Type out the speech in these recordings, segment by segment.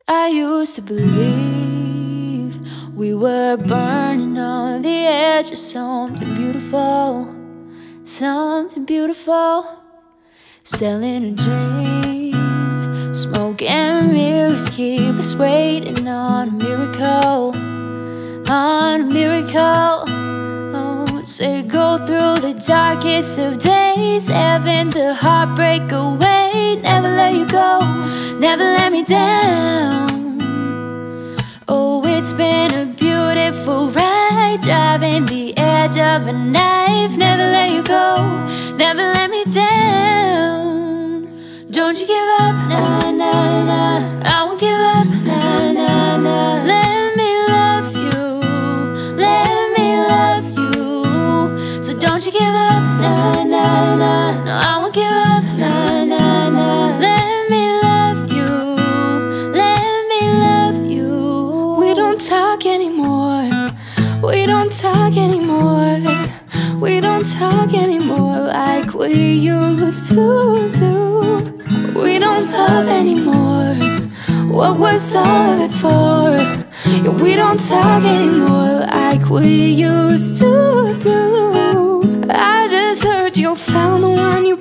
I used to believe we were burning on the edge of something beautiful, something beautiful. Selling a dream, smoke and mirrors keep us waiting on a miracle, on a miracle. Oh, say go through the darkest of days, heaven to heartbreak away. Never let you go, never let me down. Oh, it's been a beautiful ride, driving the edge of a knife. Never let you go, never let me down. Don't you give up, nah, nah, nah. I won't give up, nah, nah, nah. Let me love you, let me love you. So don't you give up, nah, nah, nah. No, I won't give up, nah, nah, nah. Let me love you, let me love you. We don't talk anymore, we don't talk anymore. We don't talk anymore like we used to do. We don't love anymore, what was all of it for? Yeah, we don't talk anymore like we used to do. I just heard you found the one you've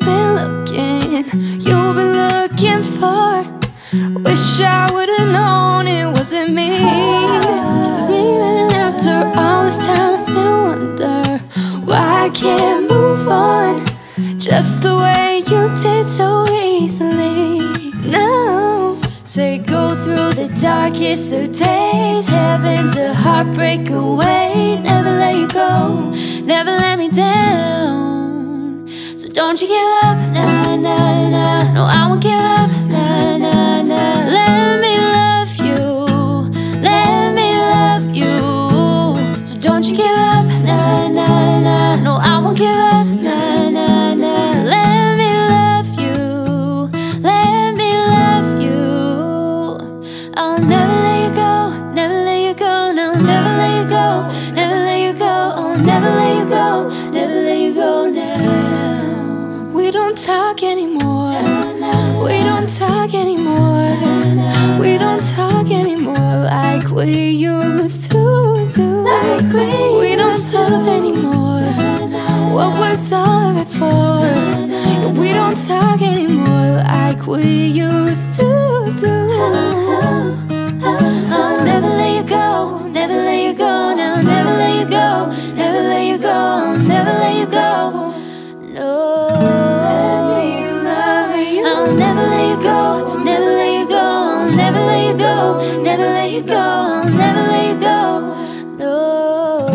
been looking for. Wish I would've known it wasn't me. 'Cause even after all this time I still wonder why I can't move on just the way you did so easily. No, say go through the darkest of days, heaven's a heartbreak away. Never let you go, never let me down. So don't you give up, nah, nah, nah. No, I won't give up, nah, nah, nah. Let me love you, let me love you. So don't you give up, nah, nah, nah. No, I won't give up, nah, nah, nah. Let me love you, let me love you. I'll never let you go, never let you go. No, never let you go, never let you go. I'll never let you go, never let you go now. We don't talk anymore, we don't talk anymore. We don't talk anymore like we used to do. We don't love anymore, what was all of it for? Yeah, we don't talk anymore like we used to do. I'll never let you go, never let you go. No, never let you go, never let you go. I'll never let you go, no. Let me love you. I'll never let you go, never let you go. I'll never let you go, never let you go. I'll never let you go, no.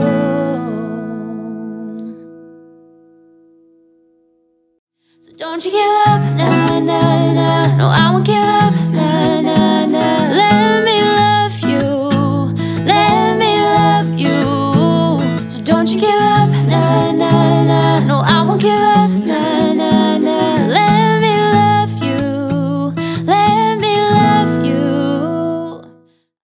So don't you give up, nah, nah, nah. No, I won't give